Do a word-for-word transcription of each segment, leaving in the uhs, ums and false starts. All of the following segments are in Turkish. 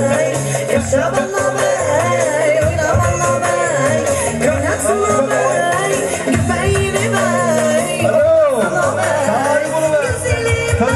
yaşa bana bey, oyna bana bey, kaynatsana bey, göbeğini bey, sana bey, güzelim bey.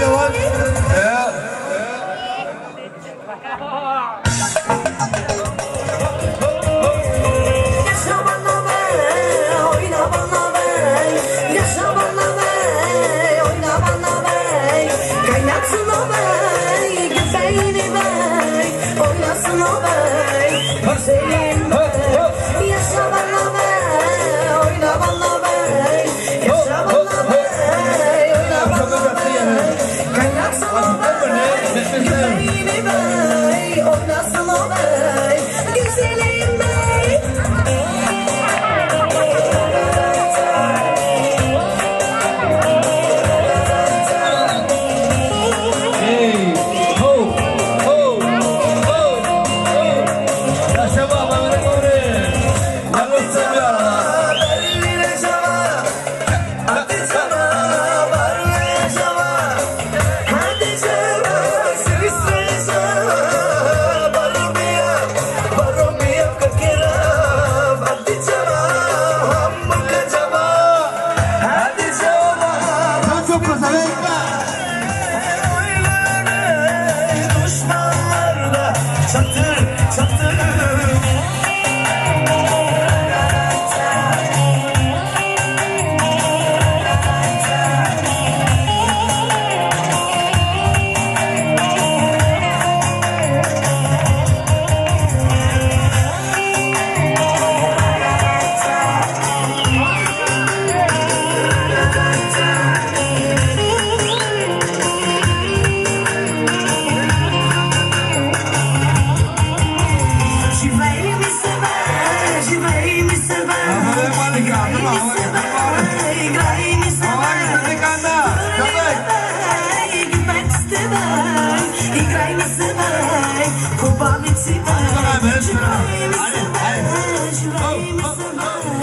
Yaşa bana bey, oyna bana bey, yaşa bana bey, oyna bana bey, kaynatsana bey, göbeğini bey, oynasana bey, güzelim bey. Yaşa bana bey, oyna bana bey, yaşa bana bey, oyna bana bey, kaynatsana bey, göbeğini bey, oynasana bey, güzelim bey. Çatır çatır kurban etsin.